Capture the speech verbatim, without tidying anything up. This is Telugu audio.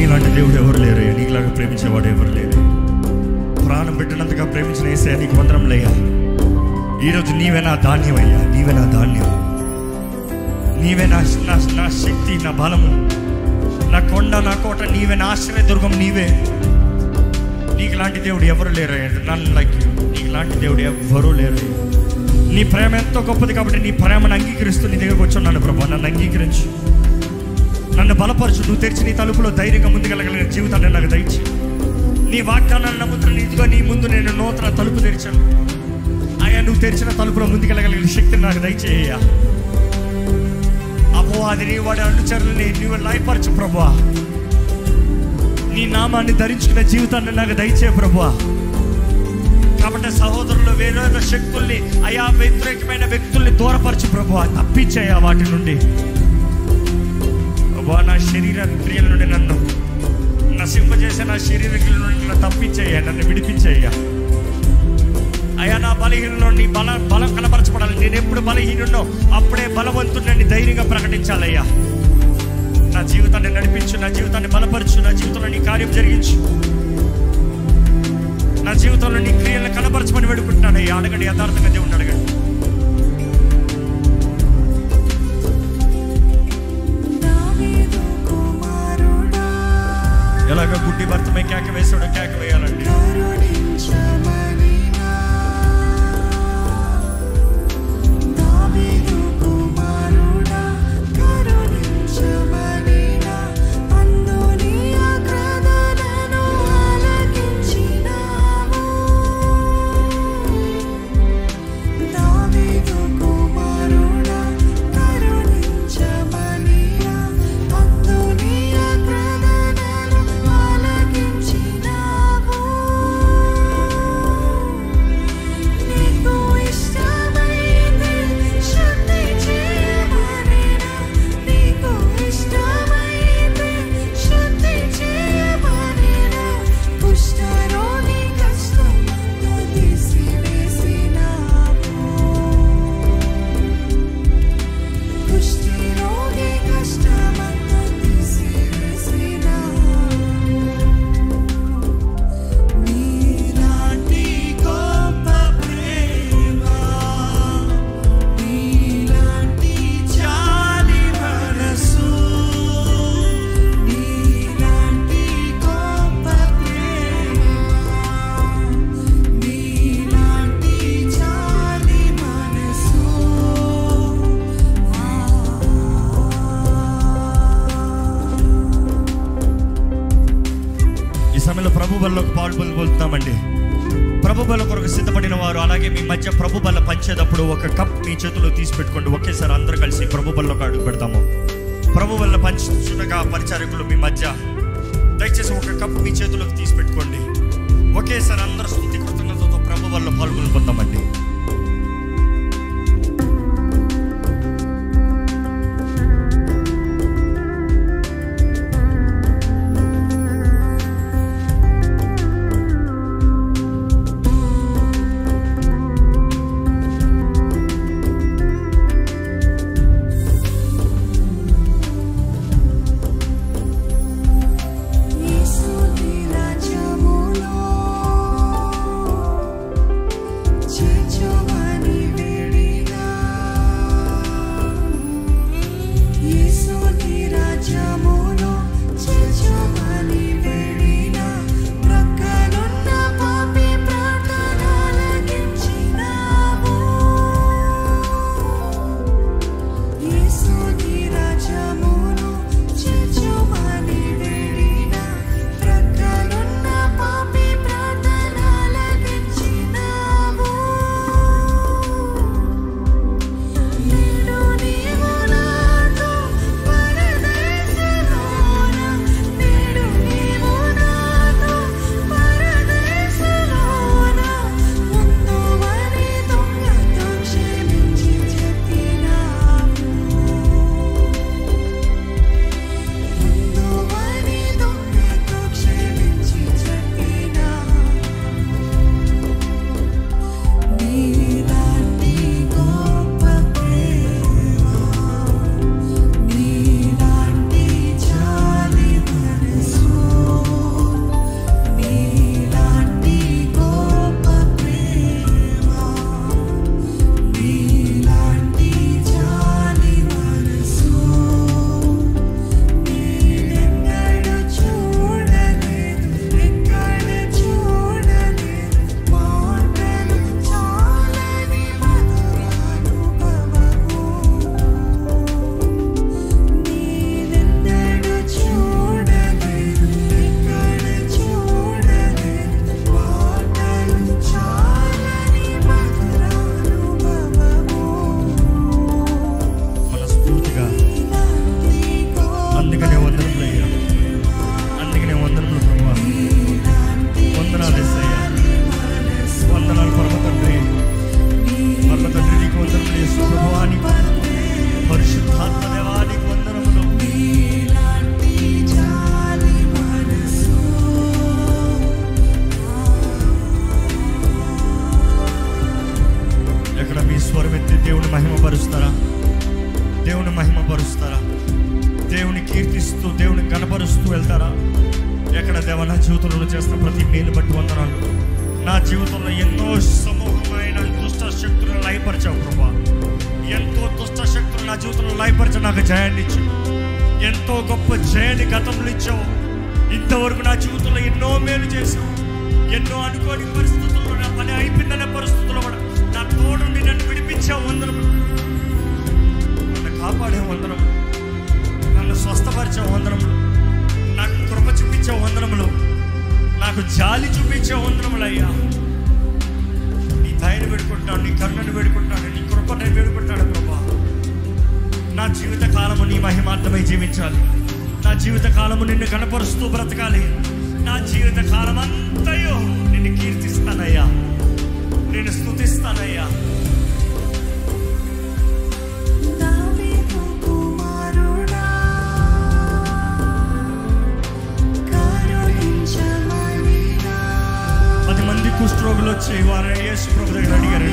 నీలాంటి దేవుడు ఎవరు లేరు, నీకులాగా ప్రేమించేవాడు ఎవరు లేరు. ప్రాణం పెట్టినంతగా ప్రేమించిన యేసయ్యా నీకు వందనములయ్యా. ఈరోజు నీవే నా ధాన్యం అయ్యా, నీవే నా ధాన్యం, నీవే నా నా శక్తి, నా బలము, నా కొండ, నా కోట, నీవే నా ఆశ్రయదుర్గం, నీవే. నీకు లాంటి దేవుడు ఎవరు లేరు, నన్ లైక్ యూ. నీకు లాంటి దేవుడు ఎవరు లేరు. నీ ప్రేమ ఎంతో గొప్పది కాబట్టి నీ ప్రేమను అంగీకరిస్తూ నీ దగ్గరకు వచ్చున్నాను ప్రభా. నన్ను అంగీకరించు, నన్ను బలపరచు. నువ్వు తెరిచి నీ తలుపులో ధైర్యంగా ముందుకెళ్ళగలిగిన జీవితాన్ని నాకు దయచి. నీ వాగ్దానాన్ని నమ్ముతున్న ఇదిగో నీ ముందు నేను నూతన తలుపు తెరిచాను అయ్యా. నువ్వు తెరిచిన తలుపులో ముందుకెళ్ళగలిగిన శక్తిని నాకు దయచేయ్యా. అపో అది నీ వాడి అనుచరులని నువ్వు లయపరచు ప్రభువా. నీ నామాన్ని ధరించుకున్న జీవితాన్ని నాకు దయచే ప్రభువా. కాబట్టి సహోదరులు వేరే శక్తుల్ని అయా వ్యతిరేకమైన వ్యక్తుల్ని దూరపరచు ప్రభువా, తప్పించేయా వాటి నుండి. నా శరీర క్రియల నుండి నన్ను నశింపజేసే నా శరీర క్రియల నుండి నన్ను తప్పించేయ్యా, నన్ను విడిపించేయ్యా అయ్యా. నా బలహీనంలో నీ బల బలం కనపరచబడాలి. నేను ఎప్పుడు బలహీనున్నో అప్పుడే బలవంతుడిని ధైర్యంగా ప్రకటించాలయ్యా. నా జీవితాన్ని నడిపించు, నా జీవితాన్ని బలపరచు, నా జీవితంలో నీ కార్యం జరిగించు, నా జీవితంలో నీ క్రియలను కనపరచమని వేడుకుంటున్నాను అయ్యా. అడగండి, యథార్థంగా దేవుడిని అడగండి. ఎలాగ గుడ్డి భర్తమై కేక వేసాడో కేక వేయాలండి. ప్రభు బల్లోకి పాల్పొందుతామండి. ప్రభు బల్ల కొరకు సిద్ధపడిన వారు అలాగే మీ మధ్య ప్రభు బల్ల పంచేటప్పుడు ఒక కప్ మీ చేతిలో తీసి పెట్టుకోండి. ఒకేసారి అందరూ కలిసి ప్రభు బల్లోకి అడుగు పెడతాము. ప్రభు బల్ల పంచుగా పరిచారకులు మీ మధ్య దయచేసి ఒక కప్పు మీ చేతిలోకి తీసి పెట్టుకోండి. ఒకేసారి అందరూ స్తుతి కృతజ్ఞతతో ప్రభు బల్ల పాల్గొని పొందామండి. Church గణపరుస్తూ వెళ్తారా? ఎక్కడ దేవా నా జీవితంలో చేస్తున్న ప్రతి మేలు బట్టి వందనాలు. నా జీవితంలో ఎన్నో సమూహమైన దుష్ట శక్తులను లయపరిచావు ప్రభా. ఎంతో దుష్ట శక్తులు నా జీవితంలో లయపరిచి నాకు జయాన్ని ఇచ్చావు. ఎంతో గొప్ప జయాన్ని గతంలో ఇచ్చావు. ఇంతవరకు నా జీవితంలో ఎన్నో మేలు చేశావు. ఎన్నో అనుకోని పరిస్థితుల్లో నా పని అయిపోయిందనే పరిస్థితుల్లో కూడా నా తోడుండి నన్ను విడిపించావు. వందనము. నన్ను కాపాడే వందనము. నన్ను స్వస్థపరిచావు వందనములు. నాకు కృప చూపించావు వందనములు. నాకు జాలి చూపించావు వందనములు అయ్యా. నీ దయను వేడుకుంటున్నాను, నీ కరుణను వేడుకుంటున్నాను, నీ కృపను వేడుకుంటున్నాను ప్రభా. నా జీవిత కాలము నీ మహిమార్థమై జీవించాలి. నా జీవిత కాలము నిన్ను కనపరుస్తూ బ్రతకాలి. నా జీవిత కాలం అంతయో నిన్ను కీర్తిస్తానయ్యా, నిన్ను స్తుతిస్తానయ్యా. పది మంది కుష్ఠరోగులు వచ్చి వారు యేసు ప్రభు దగ్గర అడిగారు,